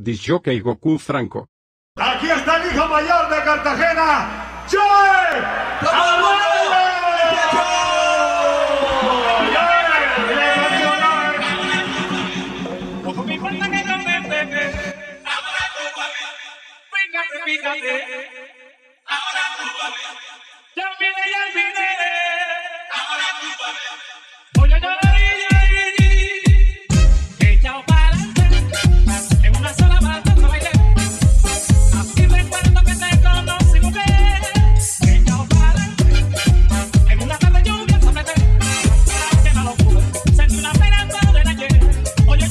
Disjockey Goku Franco. Aquí está el hijo mayor de Cartagena, ¡Joe! Poco me importa que no me pegue. Ahora tú vas a ver. Fíjate. Ahora tú vas a ver. Ya vine. Ahora tú vas a ver. Oye, echao para adelante. En una sola banda no bailé. Así recuerdo que te conocí, mujer. Echao para adelante. En una tarde lluvia sopleté. Que no lo pude. Sentí una pena todo el ayer. Oye,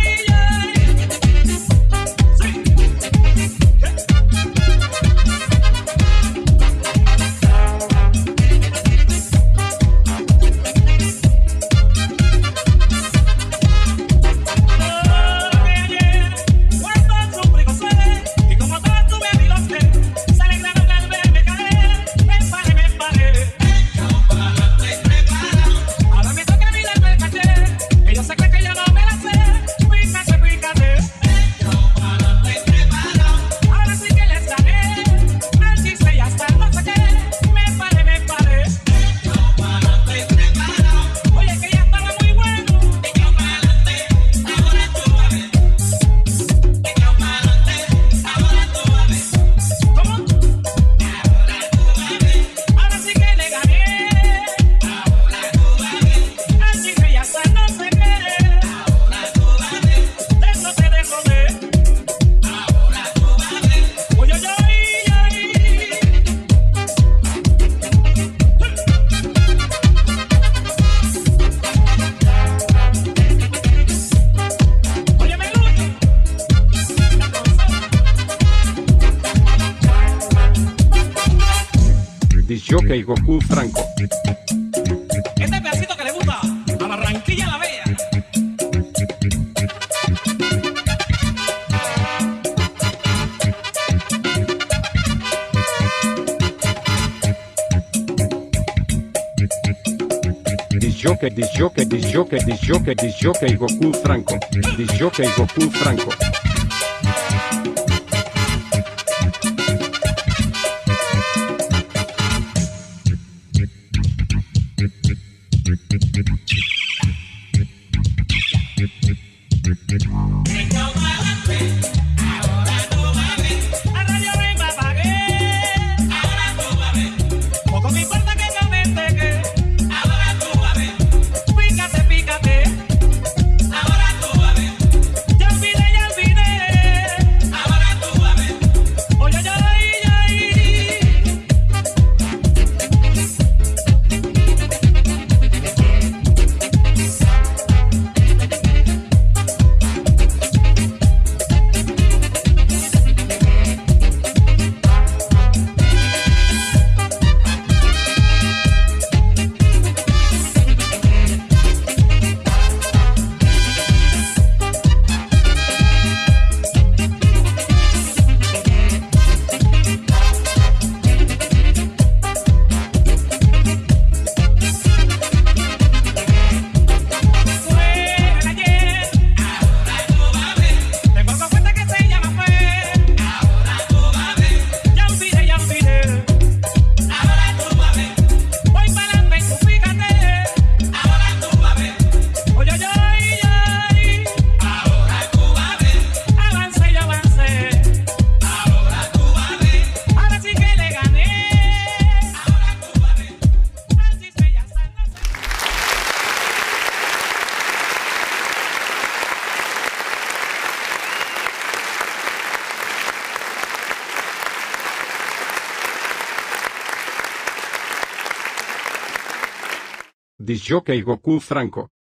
sí. Disjockey Goku Franco. Este pedacito que le gusta a Barranquilla la Bella. Disjockey Goku Franco. Disjockey Goku Franco. Poco me importa que no me pegue. Ahora tú vas a ver. Fíjate. Ahora tú vas a ver. Ya olvidé. Ahora tú vas a ver. Oye. Disjockey Goku Franco.